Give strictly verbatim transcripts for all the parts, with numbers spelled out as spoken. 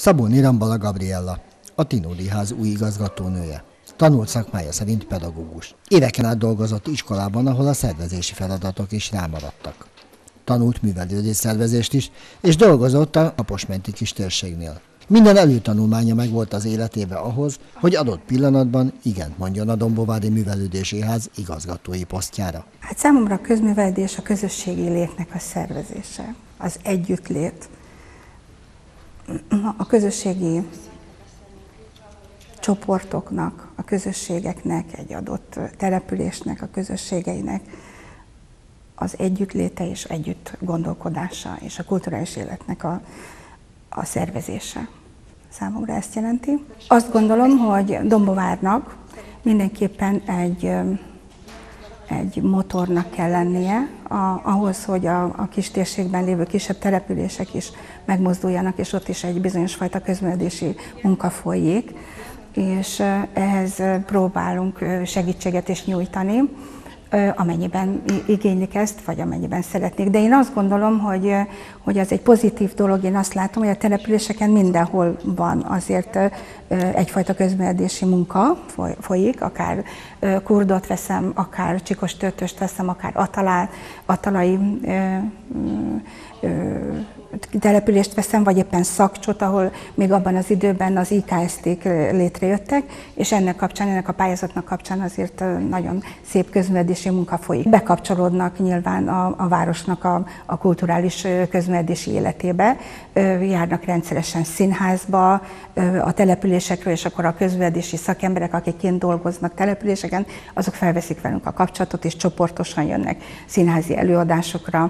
Szabolni Rambala Gabriella, a Tinódi Ház új igazgatónője. Tanult szakmája szerint pedagógus. Éveken át dolgozott iskolában, ahol a szervezési feladatok is rámaradtak. Tanult művelődés szervezést is, és dolgozott a Kaposmenti kistérségnél. Minden előtanulmánya megvolt az életébe ahhoz, hogy adott pillanatban igent mondjon a Dombovári Művelődési Ház igazgatói posztjára. Hát számomra a közművelődés a közösségi létnek a szervezése, az együttlét, a közösségi csoportoknak, a közösségeknek, egy adott településnek, a közösségeinek az együttléte és együtt gondolkodása és a kulturális életnek a, a szervezése. Számomra ezt jelenti. Azt gondolom, hogy Dombovárnak mindenképpen egy, egy motornak kell lennie a, ahhoz, hogy a, a kistérségben lévő kisebb települések is megmozduljanak, és ott is egy bizonyos fajta közművelődési munka folyik, és ehhez próbálunk segítséget is nyújtani, amennyiben igénylik ezt, vagy amennyiben szeretnék. De én azt gondolom, hogy, hogy az egy pozitív dolog, én azt látom, hogy a településeken mindenhol van azért egyfajta közművelődési munka folyik, akár Kurdot veszem, akár Csikostörtöst veszem, akár Atalát, atalai települést veszem, vagy éppen Szakcsot, ahol még abban az időben az i ká es té-k létrejöttek, és ennek kapcsán, ennek a pályázatnak kapcsán azért nagyon szép közművelődési munka folyik. Bekapcsolódnak nyilván a, a városnak a, a kulturális közművelődési életébe, járnak rendszeresen színházba, a településekről, és akkor a közművelődési szakemberek, akik kint dolgoznak településeken, azok felveszik velünk a kapcsolatot, és csoportosan jönnek színházi előadásokra.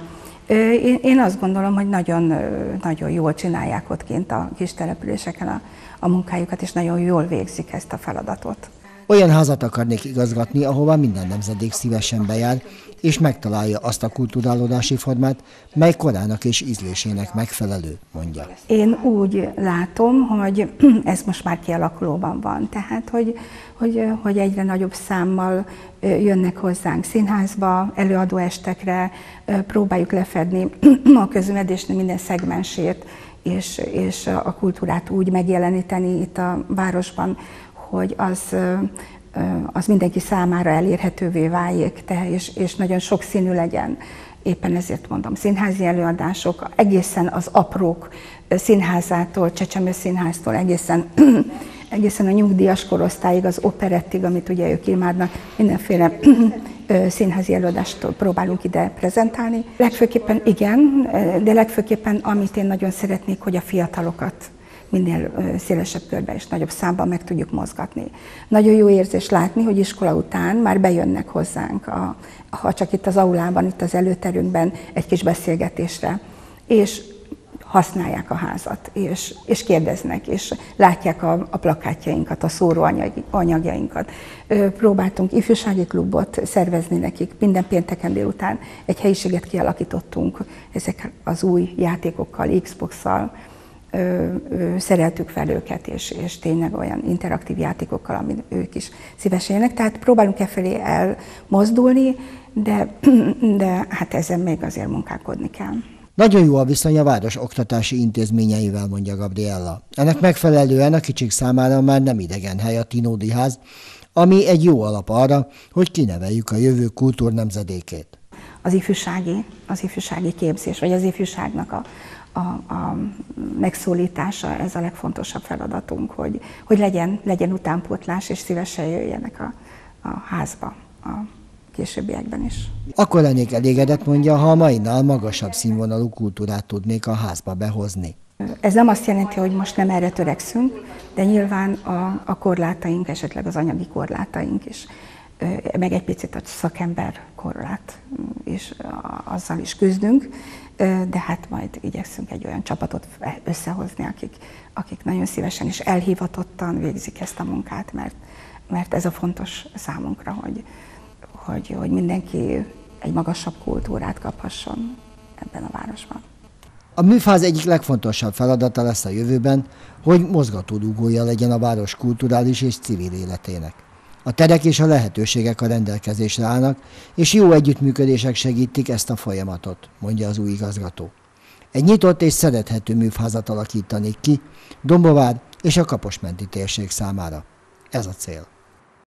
Én azt gondolom, hogy nagyon, nagyon jól csinálják ott kint a kis településeken a, a munkájukat, és nagyon jól végzik ezt a feladatot. Olyan házat akarnék igazgatni, ahova minden nemzedék szívesen bejár, és megtalálja azt a kulturálódási formát, mely korának és ízlésének megfelelő, mondja. Én úgy látom, hogy ez most már kialakulóban van, tehát hogy, hogy, hogy egyre nagyobb számmal jönnek hozzánk színházba, előadóestekre, próbáljuk lefedni a közművelődésnek minden szegmensét, és, és a kultúrát úgy megjeleníteni itt a városban, hogy az, az mindenki számára elérhetővé váljék, és, és nagyon sokszínű legyen. Éppen ezért mondom, színházi előadások, egészen az aprók színházától, Csecsemő Színháztól, egészen, egészen a nyugdíjas korosztályig, az operettig, amit ugye ők imádnak, mindenféle színházi előadást próbálunk ide prezentálni. Legfőképpen igen, de legfőképpen amit én nagyon szeretnék, hogy a fiatalokat minél szélesebb körben és nagyobb számban meg tudjuk mozgatni. Nagyon jó érzés látni, hogy iskola után már bejönnek hozzánk, a, ha csak itt az aulában, itt az előterünkben egy kis beszélgetésre, és használják a házat, és, és kérdeznek, és látják a, a plakátjainkat, a szóróanyagjainkat. Próbáltunk ifjúsági klubot szervezni nekik, minden pénteken délután egy helyiséget kialakítottunk ezek az új játékokkal, Xbox-szal, szereltük fel őket, és, és tényleg olyan interaktív játékokkal, amit ők is szívesen jönnek. Tehát próbálunk e felé elmozdulni, de, de hát ezen még azért munkálkodni kell. Nagyon jó a viszony a város oktatási intézményeivel, mondja Gabriella. Ennek megfelelően a kicsik számára már nem idegen hely a Tinódi Ház, ami egy jó alap arra, hogy kineveljük a jövő kultúrnemzedékét. Az ifjúsági, az ifjúsági képzés, vagy az ifjúságnak a A, a megszólítása, ez a legfontosabb feladatunk, hogy, hogy legyen, legyen utánpótlás, és szívesen jöjjenek a, a házba a későbbiekben is. Akkor lennék elégedett, mondja, ha a mainál magasabb színvonalú kultúrát tudnék a házba behozni. Ez nem azt jelenti, hogy most nem erre törekszünk, de nyilván a, a korlátaink, esetleg az anyagi korlátaink is, meg egy picit a szakember korlát, és azzal is küzdünk, de hát majd igyekszünk egy olyan csapatot összehozni, akik, akik nagyon szívesen és elhivatottan végzik ezt a munkát, mert, mert ez a fontos számunkra, hogy, hogy, hogy mindenki egy magasabb kultúrát kaphasson ebben a városban. A műfáz egyik legfontosabb feladata lesz a jövőben, hogy mozgatórugója legyen a város kulturális és civil életének. A terek és a lehetőségek a rendelkezésre állnak, és jó együttműködések segítik ezt a folyamatot, mondja az új igazgató. Egy nyitott és szerethető műfázat alakítanék ki Dombovár és a Kaposmenti térség számára. Ez a cél.